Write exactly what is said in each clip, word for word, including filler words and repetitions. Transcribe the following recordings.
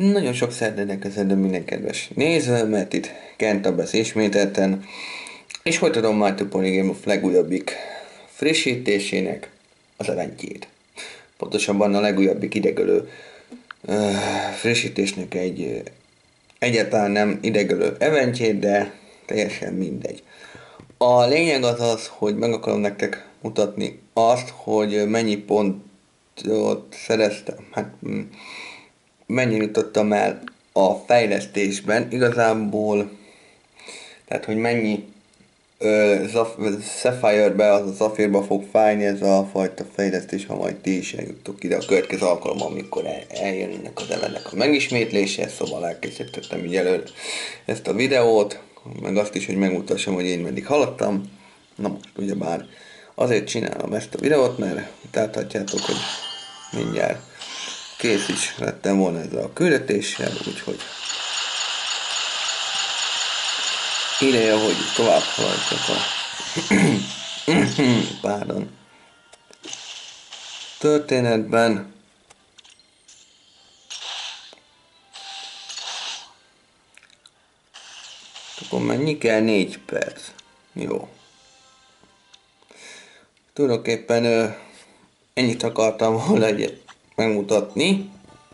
Nagyon sok szeretettel köszöntöm minden kedves nézőmet, itt Kent lesz ismételten, és folytatom My Two Pony Game of legújabbik frissítésének az eventjét. Pontosabban a legújabbik idegölő uh, frissítésnek egy uh, egyáltalán nem idegölő eventjét, de teljesen mindegy. A lényeg az az, hogy meg akarom nektek mutatni azt, hogy mennyi pontot szereztem, hát mennyire jutottam el a fejlesztésben, igazából, tehát hogy mennyi ö, Sapphire-be, az a Sapphire-ba fog fájni ez a fajta fejlesztés, ha majd ti is eljuttok ide a következő alkalommal, amikor el, eljönnek az evennek a megismétlése, szóval elkészítettem így előre ezt a videót, meg azt is, hogy megmutassam, hogy én meddig haladtam. Na most ugyebár azért csinálom ezt a videót, mert láthatjátok, hogy mindjárt kész is lettem volna ezzel a küldetéssel, úgyhogy ideje, hogy tovább haladjak a pardon történetben. Akkor mennyi kell? négy perc. Jó. Tulajdonképpen ö, ennyit akartam volna egyet megmutatni.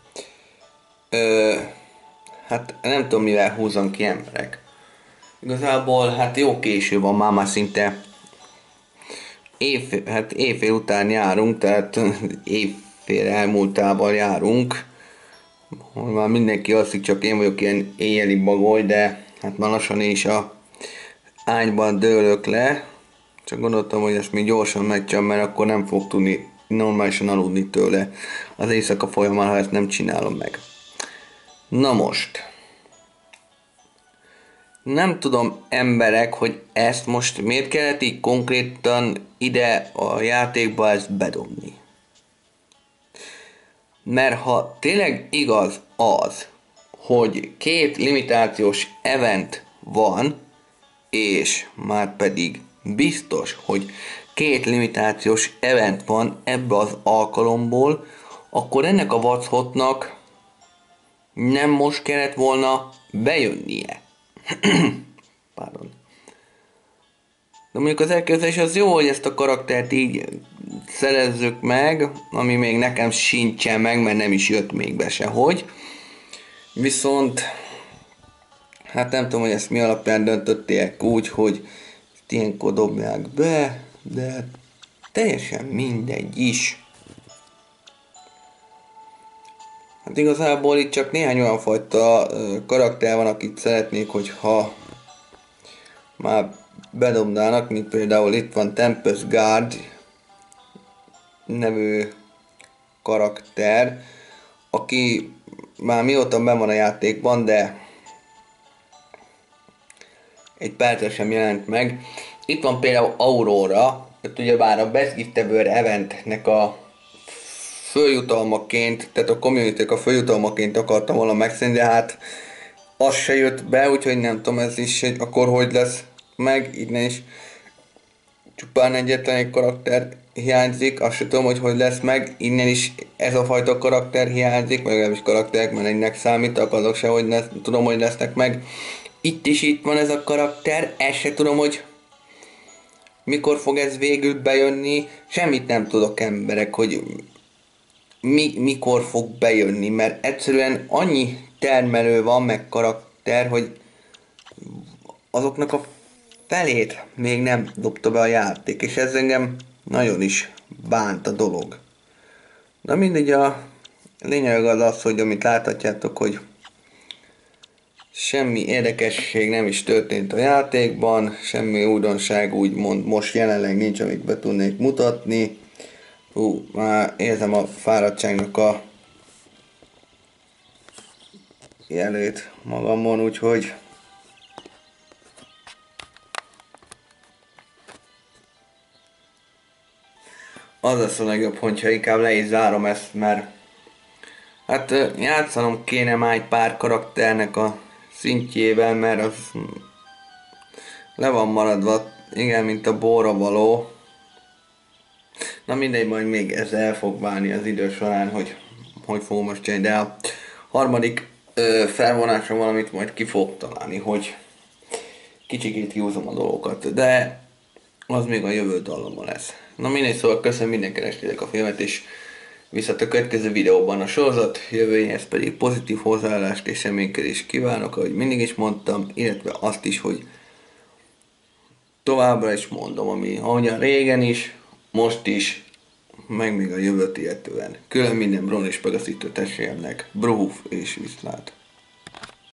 Ö, hát nem tudom, mivel húzom ki emberek. Igazából hát jó késő van, már, már szinte éjfél, hát éjfél után járunk, tehát éjfél elmúltával járunk. Már mindenki alszik, csak én vagyok ilyen éjjeli bagoly, de hát már lassan is a ágyban dőlök le. Csak gondoltam, hogy ezt még gyorsan megcsinálom, mert akkor nem fog tudni normálisan aludni tőle az éjszaka folyamán, ha ezt nem csinálom meg. Na most. Nem tudom, emberek, hogy ezt most miért kellett így konkrétan ide a játékba ezt bedobni. Mert ha tényleg igaz az, hogy két limitációs event van, és már pedig biztos, hogy két limitációs event van ebbe az alkalomból, akkor ennek a vachotnak nem most kellett volna bejönnie. Pardon. De mondjuk az elképzelés az jó, hogy ezt a karaktert így szerezzük meg, ami még nekem sincsen meg, mert nem is jött még be sehogy. Viszont, hát nem tudom, hogy ezt mi alapján döntötték úgy, hogy ezt ilyenkor dobják be, de teljesen mindegy is. Hát igazából itt csak néhány olyan fajta karakter van, akit szeretnék, hogyha már bedobnának, mint például itt van Tempest Guard nevű karakter, aki már mióta benn van a játékban, de egy percre sem jelent meg. Itt van például Aurora, ott ugyebár a Best Gift Ever eventnek a följutalmaként, tehát a community a följutalmaként akartam volna megszínni, de hát az se jött be, úgyhogy nem tudom, ez is egy, akkor hogy lesz meg, innen is csupán egyetlen egy karakter hiányzik, azt sem tudom, hogy hogy lesz meg, innen is ez a fajta karakter hiányzik, vagy legalábbis karakterek, mert egynek számítak, azok se, hogy lesz, tudom, hogy lesznek meg. Itt is itt van ez a karakter, ezt se tudom, hogy mikor fog ez végül bejönni, semmit nem tudok, emberek, hogy mi, mikor fog bejönni, mert egyszerűen annyi termelő van, meg karakter, hogy azoknak a felét még nem dobta be a játék, és ez engem nagyon is bánt a dolog. Na mindegy, a lényeg az az, hogy amit láthatjátok, hogy semmi érdekesség nem is történt a játékban, semmi újdonság úgymond most jelenleg nincs, amit be tudnék mutatni. Hú, már érzem a fáradtságnak a jelét magamon, úgyhogy az lesz a legjobb, hogyha inkább le is zárom ezt, mert hát játszanom kéne már egy pár karakternek a szintjével, mert az le van maradva, igen, mint a borra való. Na mindegy, majd még ez el fog válni az idő során, hogy hogy fogom most csinálni, de a harmadik ö, felvonásra valamit majd ki fogok találni, hogy kicsikét kihúzom a dolgokat, de az még a jövő dallama lesz. Na mindegy, szóval köszönöm mindenkinek a filmet, és viszont a következő videóban a sorozat jövőjéhez pedig pozitív hozzáállást és reménykedést kívánok, ahogy mindig is mondtam, illetve azt is, hogy továbbra is mondom, ami ahogyan régen is, most is, meg még a jövőt illetően. Külön minden Bron és Pegaszítő testvéremnek, Bruhuf és viszlát.